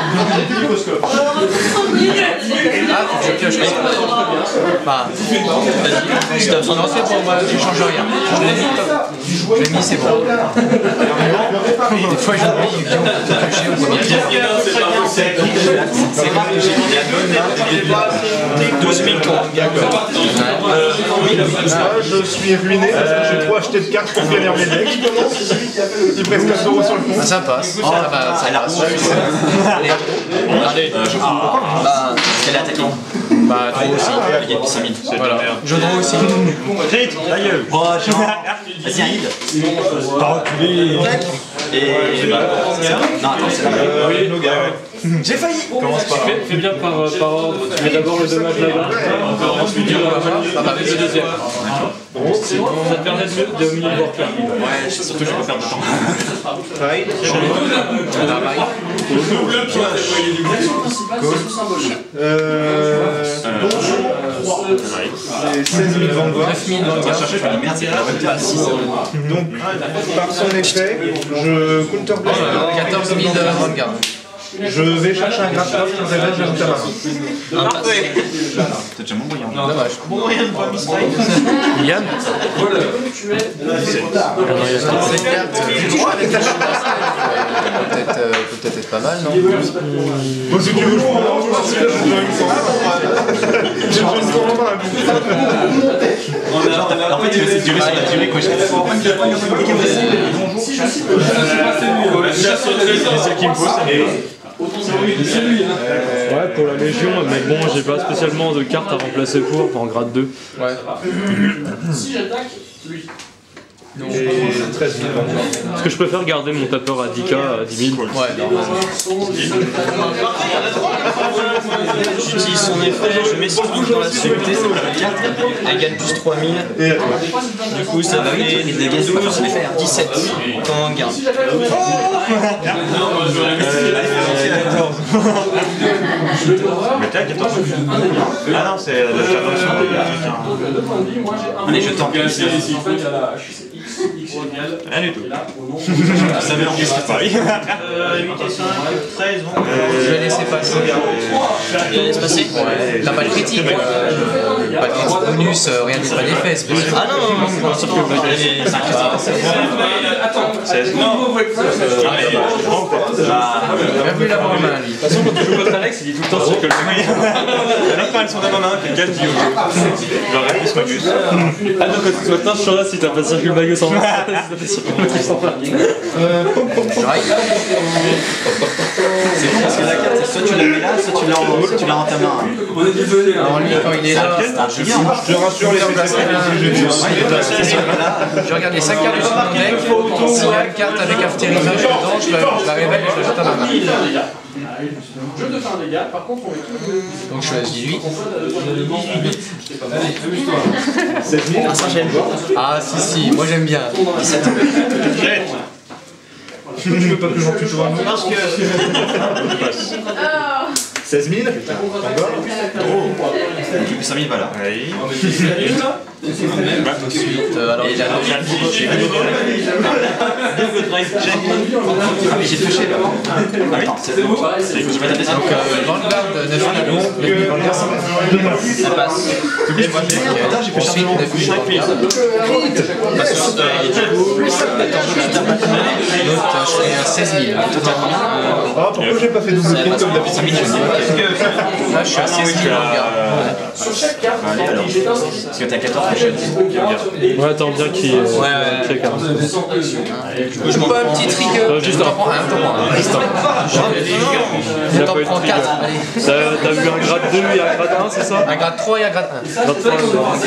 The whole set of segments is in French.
Ah, je pioche. Bah, non, c'est pour moi, je change rien. Je l'ai mis, c'est bon. Des fois, j'oublie, Yu-Gi-Oh! On peut piocher au premier tour. C'est rare que j'ai mis la bonne main des 12 000 tours. Je suis ruiné parce que j'ai trop acheté de cartes pour finir mes decks. Il me reste 4 € sur le compte. Ah, ça passe. Ah, bah, ça passe. Allez. Bah, quel est attaquant? Bah, trop aussi. Il y a 5 000. Voilà. Je draw aussi. Crit, la gueule. Vas-y, un lead. T'as reculé. Et bah, non, attends, c'est là. J'ai failli. Commence pas. Fais bien par ordre. Tu mets d'abord le dommage là-bas. Ensuite, tu le deuxième. C'est bon, ça te permet de mieux voir clair. Ouais, surtout je vais pas perdre de temps. C'est 16 000 Vanguard. 9 000 Vanguard. Je fais une merde, c'est la à 6. Donc, par son effet, je counterblast. 14 000 Vanguard. Je vais chercher un grappeur, je révèle, j'ajoute à ma main. Parfait. C'est déjà mon brillant. Dommage. Bon moyen de pas mistrike. Yann. Peut-être être pas mal, non? Bon, si tu veux, je prends la roue, parce que là, j'ai besoin de temps en main. En fait, il va se durer sur la durée, quoi. C'est celle qui me pousse. Ouais, pour la Légion, mais bon, j'ai pas spécialement de cartes à remplacer pour en grade 2. Ouais. Si j'attaque, lui. Et 13 000 Vanguard. Est-ce que je préfère garder mon tapeur à 10k à 10 000? Ouais, non. J'utilise son effet, je mets son truc dans la soluté, c'est la carte. Elle gagne plus 3000. Du coup, ça va fait 12, 17 quand on garde. Mais t'as 14. Ah non, c'est la traduction. Allez, je tente. Rien du tout. Vous savez en plus c'est pareil. 8 et 5, 13, bon. Je vais laisser passer. Il laisse passer. T'as pas de critique. Pas de critique bonus, rien n'est pas d'effet. Ah non, sauf que vous avez 5 Attends, 16. Bien vu l'avoir en main, lui. De toute façon, quand tu joues contre Alex, il dit tout le temps sur que le La note elles sont dans ma main, que gagne du j'aurais plus Magus. Ah non, quand tu maintenant, je suis là si t'as pas de circule Magus en main. Si t'as pas de circule Magus en main. C'est bon parce que la carte, soit tu la mets là, soit tu l'as en ta main. Alors lui, quand il est là, Je rassure les je regarde les 5 cartes de mon deck. S'il y a une carte avec aftérisage dedans, je la révèle et je la jette à ma main. Je te fais un dégât, par contre on met tout le... Donc je choisis 18. 16 000. Ah, ça j'aime. Ah si, moi j'aime bien. 17. Tu veux pas que j'en tue toi? Parce que. 16 000. Encore. Du coup, 5000 balles. Oui. Ensuite, alors il a Ah, mais j'ai touché là. Attends, c'est bon. Je vais taper ça. donc Vanguard 9 000 Vanguard, Ça passe. et moi j'ai fait ensuite 9 000 Vanguard. L'autre je fais un 16 000 totalement. Ah, pourquoi j'ai pas fait double compte comme d'habitude? Là je suis à 16 000 Vanguard. Sur chaque carte, Allez, alors. j'ai d'un Parce que t'as 14 que Ouais, attends bien qu'il check. Du coup, je m'en Pas un prends. petit trick. Juste t'en prends un, t'en prends un. Il a T'en pas eu de prends trigger. 4. Allez. T'as vu un grade 2 et un grade 1, c'est ça? Un grade 3 et un grade 1. Grade 3,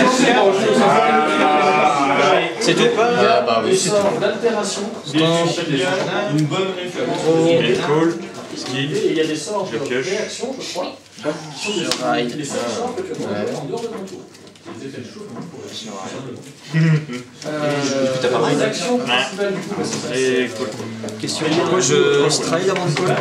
C'est tout? Ah bah oui, c'est tout. d'altération. Une bonne référence. Cool. Et il y a des sorts de pioche. réaction, je crois. Qui sont des sorts que tu peux faire en dehors de ton tour. Les effets de chaud, T'as pas mal l'action principale du coup, Et cool. Question. Je stride avant de call.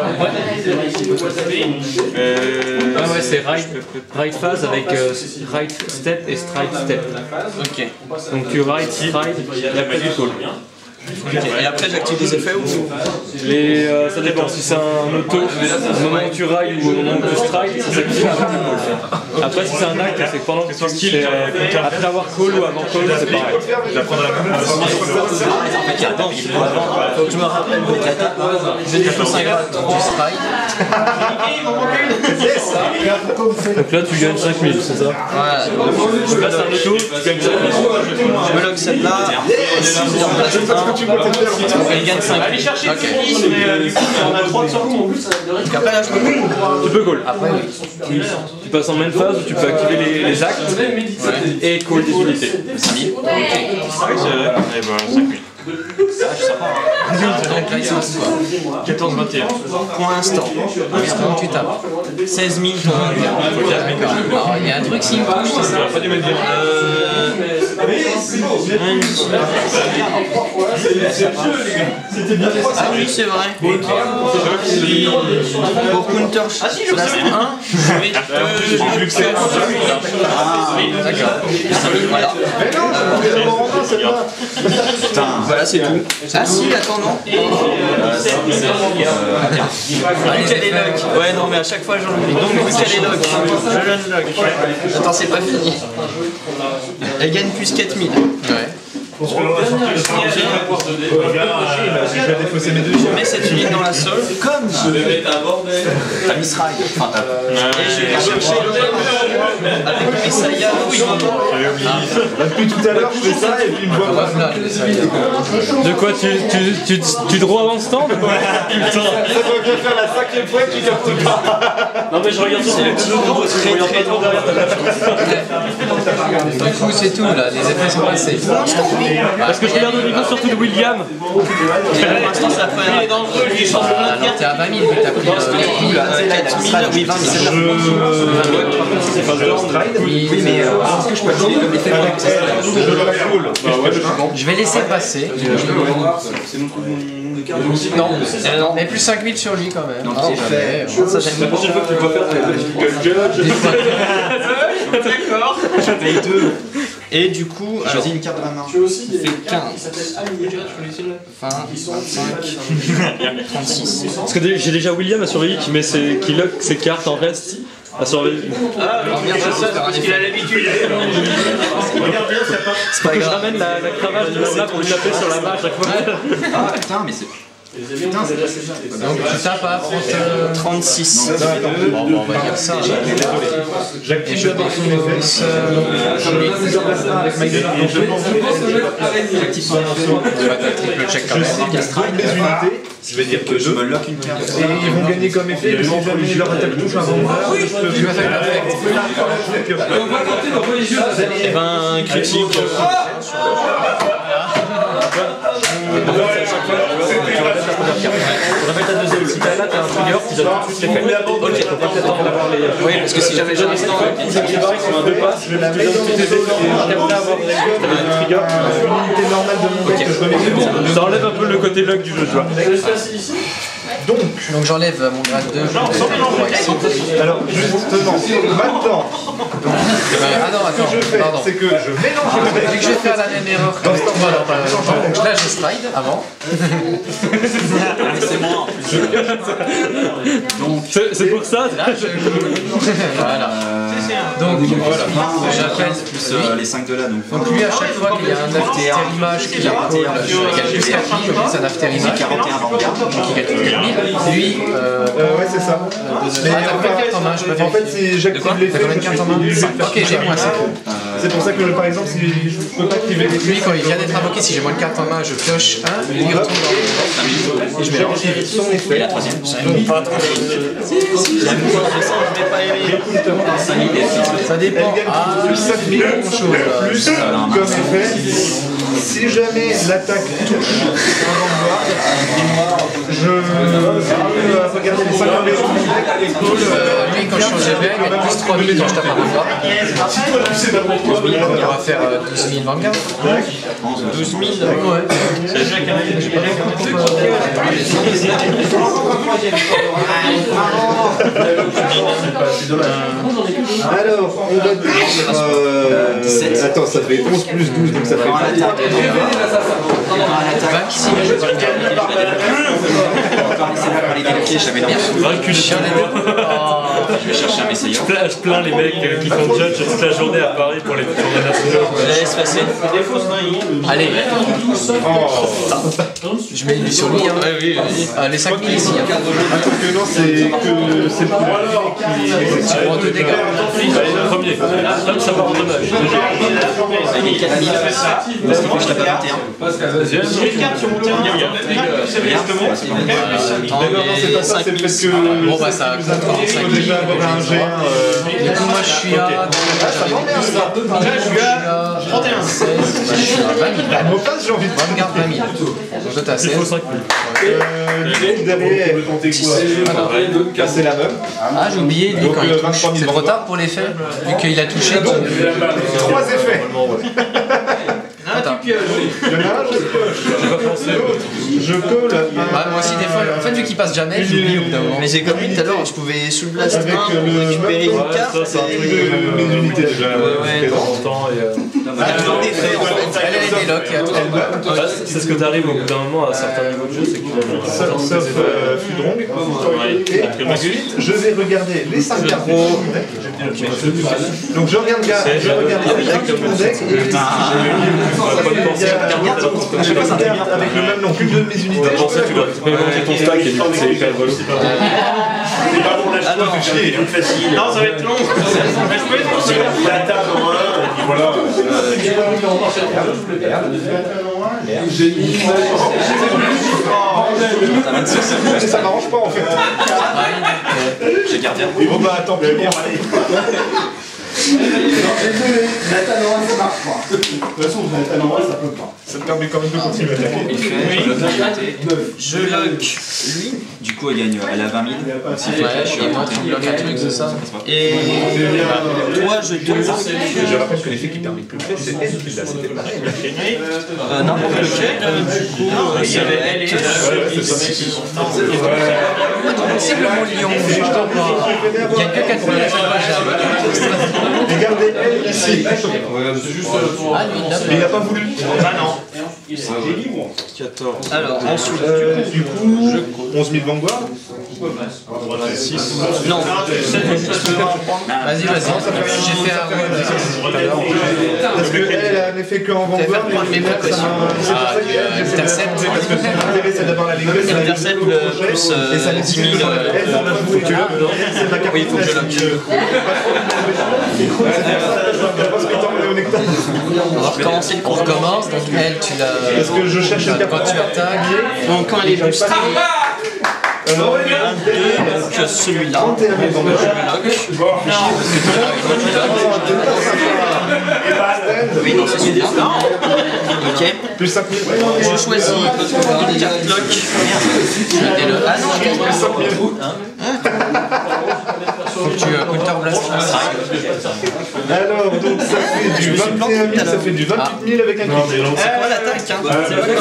Ah ouais, c'est right phase avec right step et stride step. Ok. Donc tu ride, stride et après tu call. Et après j'active des effets ou Ça dépend. Si c'est un auto, au moment où tu railles ou au moment où tu strikes, ça s'active après le call. Après, si c'est un acte, c'est que pendant que tu skills, après avoir call ou avant call, c'est pareil. J'apprendrai la même chose. Attends, faut que je me rappelle votre attaque. Je vais faire 5 du strike. Donc là, tu gagnes 5000, c'est ça? Voilà. Tu passes un auto, tu gagnes 5000. Je me log celle-là. Elle gagne 5. Allez chercher le on a 3 de sorties. Donc après là je peux. Tu peux call. Après, oui. Tu passes en main phase où tu peux activer les actes et call des unités. 5000. Eh ben 5000. Donc là, il se passe quoi? 14-21. Pour l'instant. Comment tu tapes? 16 000 ton Alors, il y a un truc s'il me touche, c'est ça? Ah oui, c'est vrai. Pour counter slash 1, je vais te D'accord. Voilà. Voilà, c'est tout. Ah si, attends, non. Vu qu'elle est lock. Ouais, non, mais à chaque fois j'en oublie. Donc, vu qu'elle est lock, je l'unlock. Attends, c'est pas fini. Elle gagne plus 4000. Ouais. Je vais défausser mes deux chiens. Je mets cette unité dans la sole. Comme T'as mis strike. Enfin, et je vais chercher avec Messiah. Depuis tout à l'heure, je fais ça et puis il me voit pas. De quoi tu draw avant stand? Ça doit bien faire la 5e fois que tu captes pas. Non mais je regarde sur les deux euros, je regarde pas trop derrière ta page. du coup, c'est tout là. Les effets sont passés. Parce que je regarde au niveau surtout de William. Pour l'instant, ça fait un. Il est dangereux, lui, il change de Alors, t'es à 20 000, t'as pris 4 000, oui, 20 000. Oui, mais est-ce que je peux activer comme effet Je vais laisser passer. Non, mais plus 5000 sur lui quand même. Donc fait. Ça, j'aime La prochaine fois que tu vas faire, D'accord. J'avais 2. Et du coup, Choisis une carte de la main. ça fait 15. 20, 25, 36. parce que j'ai déjà William à surveiller qui lock ses cartes en reste à surveiller. Ah, merde, c'est ça, parce qu'il a l'habitude. C'est pas Je grave. ramène la cravache de Lola pour lui taper sur la main à chaque fois. Ah putain, mais c'est. Putain, c'est pas ça. Donc tu tapes à 36. Bon, on va dire ça. Et je défonce. J'active son info. Tu vas faire triple check quand même. Mes unités, je vais dire que je me lock une carte. Et ils vont gagner comme effet, mais si jamais leur attaque touche avant l'heure, Tu vas faire une affect. Et ben, critique. On appelle ta deuxième. Si t'as là, t'as un trigger qui donne tout de suite l'effet. Ok, faut pas peut-être d'avoir les. Oui, parce que si j'avais jamais ce temps. C'est qui barre sur un 2 passes, je donne toutes tes effets et après avoir les trigger. L'unité normale de mon deck que je remets. Ça enlève un peu le côté luck du jeu, tu vois. Donc, Donc j'enlève mon grade 2. Je mets 3 ici. alors justement, maintenant, Ah non, attends, ce que je fais, pardon. c'est que je mélange le deck. Vu que je vais faire la même erreur que avec toi dans pas longtemps, donc là je stride avant. C'est moi en plus. C'est pour ça. Là je. Voilà. Donc voilà. J'appelle lui. Les 5 de là, donc. Donc lui à chaque fois qu'il y a un after-image qui calcule jusqu'à 1000, donc c'est un after-image. 41 Vanguard. Donc il calcule 4000. Lui, Ouais, c'est ça. t'as combien de cartes en main? Je peux En fait, si j'active T'as l'effet, combien de cartes en main? Ok, j'ai moins 5. c'est pour ça que par exemple, si je peux pas activer l'effet, Lui, quand il vient d'être invoqué, si j'ai moins de cartes en main, je pioche un, lui il retourne dans le et je mélange. son effet. La troisième. Ça dépend. Ah, Plus 5000 plus comme effet, si jamais l'attaque touche un Vanguard, je peux regarder les 5 inversions du deck Lui, quand je changeais bien, il gagne plus 3000 quand je tape un Vanguard. On va faire 12 000 Vanguard. 12 000. Ouais. C'est déjà carré. Alors, on va dire. Attends, ça fait 11 plus 12, donc ça fait 26. Je vais chercher un messager. Je plains les mecs qui font judge toute la journée à Paris pour les tournois nationaux. Laisse passer. Allez. Je mets lui sur lui. Hein. Oui, vas-y. Les 5000 ici. Hein. Attends, que non, c'est le Tu prends 2 dégâts. Allez, le premier. Hop, ça part en dommage. Avec 4000. Parce qu'il faut que je tape à 21. Deuxième. Attends, c'est pas ça, c'est le fait que. Bon bah ça compte en 5000. Déjà avoir un G1. Du coup moi je suis à... Je suis à 31. 16. Je suis à 20 000. Mot passe, j'ai envie de. Vanguard 20 000. Donc toi t'as 16. Il faut 5 000. Derrière, casser la meuf. Ah j'ai oublié lui Donc, quand il touche. 23 000 C'est le retard pour l'effet. Vu qu'il a touché. 3 effets. Attends. Il y en a un, je pioche. J'ai pas pensé. Je colle. Ouais, moi aussi des fois, en fait vu qu'il passe jamais, j'oublie au bout d'un moment. Mais c'est comme lui tout à l'heure, je pouvais sous le blast Avec 1 le pour récupérer une Ouais, carte. ça, c'est un truc de mes unités déjà. Ouais. Longtemps et. Elle est déloc. C'est ce que t'arrives au bout d'un moment à certains niveaux de jeu, c'est que tu Sauf Fudrong. Et ensuite, je vais regarder les 5 cartes. Donc je regarde les cartes de mon deck et je sais pas si avec le même nom qu'une de mes unités. je pensais que tu dois mélanger ton stack et du coup c'est hyper rigolo. Alors, Non, ça va être long. La table en 1, et puis voilà. Ça m'arrange pas en fait. j'ai gardien. Bon bah tant pis. Ça te permet quand même de continuer à attaquer. Je lock lui. Du coup, elle gagne, elle a 20 000. Et moi tu bloques un truc, c'est ça. Et toi, je te. Je rappelle que l'effet qui permet de plus de c'est elle qui l'a, c'était pareil. N'importe lequel. Du coup, c'est elle et C'est le mot lion. Il n'y a que 4 personnages. Regardez elle ici. Ah lui Mais il n'a pas voulu. Ah non. 14. Alors, ensuite, Du coup, 11 000 Vanguard. non. Vas-y, j'ai fait un roll tout à l'heure. Parce qu'elle a un effet qu'en Vanguard, mais c'est pour ça qu'elle Intercept. parce que son intérêt c'est d'avoir la légresse, c'est Intercept plus et ça les 10 000. elle va jouer que là, c'est la carte. Oui, il faut que je lock. On va recommencer le On recommence, donc elle tu l'as... Parce que je cherche une carte. Quand tu attaques... Donc, quand elle est boostée, 1, 2, donc celui-là. 31 000 Vanguard. Oui, non, c'est celui-là. Ok. Plus 5 000. Je choisis une carte lock. Ah non, je gagne 5 000. Faut que tu counter blast. Alors, donc ça fait du 21 000, ça fait du 28 000 avec un crit. C'est quoi l'attaque hein? C'est quoi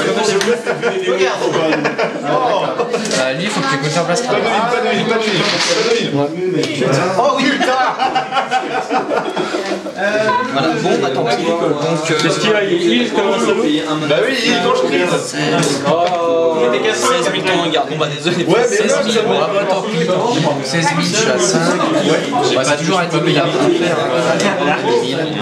Lui, il faut que tu counter blast. Pas de mine. Oh oui, putain. Voilà, bon, bah tant pis. Donc, Qu'est-ce qu'il y a? Il commence à l'eau? Bah oui, quand je crie. 16 000 ton regard. Bon, bah désolé. Ouais, mais 16 000, bon, bah, tant pis. 16 000, je suis à 5. Bah, c'est toujours à 10 000 à faire. 10 000.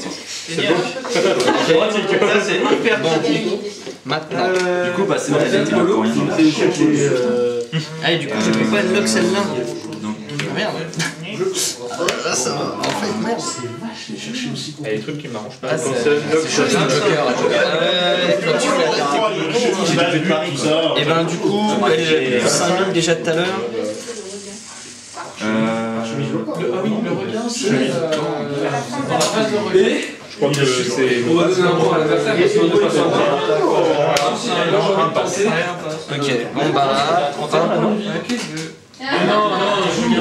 C'est hyper bon. Maintenant. Du coup, bah, c'est vrai, elle était là pour rien. Allez, du coup, je peux pas lock celle-là. Merde. Ça va. En fait, merde. Il y a des trucs qui m'arrangent pas. C'est chose de Joker. Et ben, du coup, elle est 5 000 déjà tout à l'heure. Je crois que c'est... Ok, bon bah,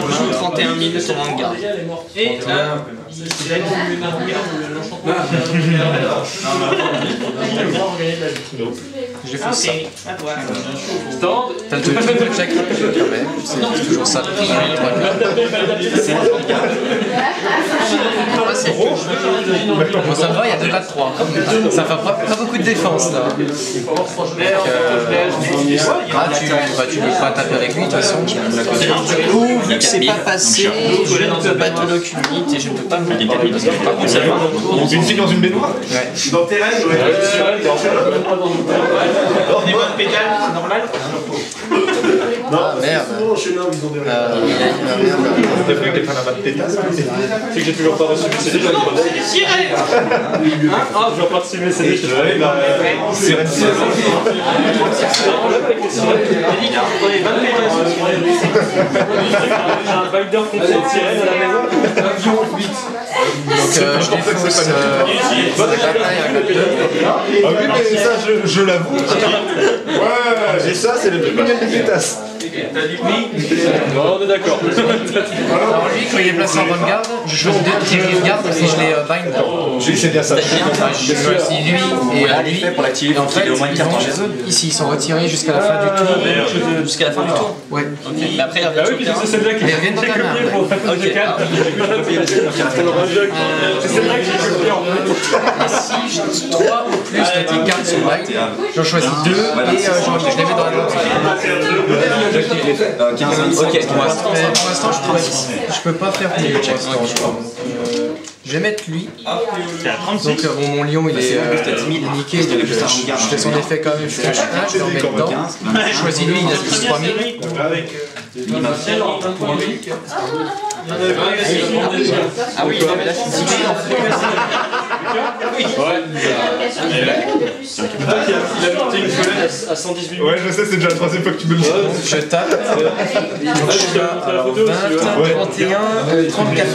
31 000 ton Vanguard. Et J'ai fait ça. Stand. T'as le triple check quand même. C'est toujours ça le prix. Moi, c'est bon, ça me va, il y a 2 4 3. Ça fait pas beaucoup de défense là. Tu peux pas taper avec lui de toute façon. du coup, vu que c'est pas passé, je ne peux pas te lock une hit et je ne peux pas me déterminer parce que par contre ça va. Une fille dans une baignoire. Ouais. Dans tes rêves, on est bonne pétale, c'est normal. Ah merde. T'as vu que t'es pas la batte pétasse. C'est que j'ai toujours pas reçu mes CD. Ah, je vais pas reçu mes CD. C'est J'ai un binder contre cette sirène à la maison. Donc je défausse la bataille à 4-2. Ah oui, mais ça, je l'avoue. Ouais, et ça, c'est le plus mignon des pétasses. Non, on est d'accord. Alors lui, quand il est placé en Vanguard, je choisis 2 petits Vanguard et je les bind. Oui, c'est bien ça. Je choisis lui et lui. Et en fait, ici, ils sont retirés jusqu'à la fin du tour. Jusqu'à la fin du tour. Ouais. Mais après, Ah oui, parce que c'est celle-là qui Mais ils reviennent dans ta main. Ok. C'est celle-là que j'ai copié en fait. Et si j'ai 3 ou plus de tes cartes sur bind, j'en choisis 2 et je les mets dans la main. 15, ok. Pour l'instant, je peux pas faire plus de checks. Je vais mettre lui. Donc mon lion il est niqué, donc je fais son effet quand même, je fais je le remets dedans. Je choisis lui, il a plus 3000. Ah oui, non, mais là je suis dit en fait. Ouais. Il a monté une colonne à 118 Ouais, je sais, c'est déjà la 3e fois que tu me le dis. Je tape. Donc je suis là, alors 20, 31, 34.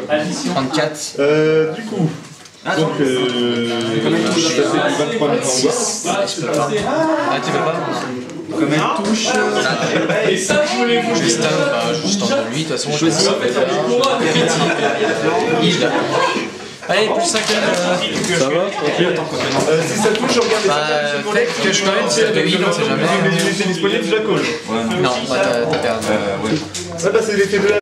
34. Du coup. Donc, je suis passé du 23 000 Je peux pas. Ah, tu veux pas? Comme elle touche. Je stun, je stun de lui, de toute façon. Je choisis. Allez, plus 5 Ça va? Ok. si ça touche, je regarde les fait que je quand même, si de 8, on sait jamais. unités disponibles, je la colle. Non, t'as perdu. Ça, c'est l'effet de la